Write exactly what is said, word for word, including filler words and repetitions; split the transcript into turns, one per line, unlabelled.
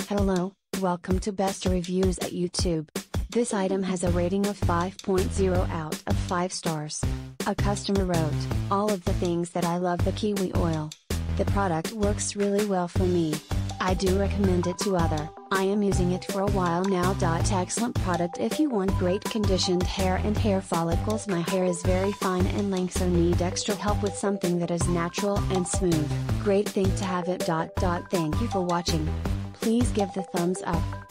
Hello, welcome to Best Reviews at YouTube. This item has a rating of five point zero out of five stars. A customer wrote, "All of the things that I love the Kiwi oil. The product works really well for me. I do recommend it to other. I am using it for a while now. Excellent product if you want great conditioned hair and hair follicles. My hair is very fine and lank, so need extra help with something that is natural and smooth. Great thing to have it. Thank you for watching. Please give the thumbs up.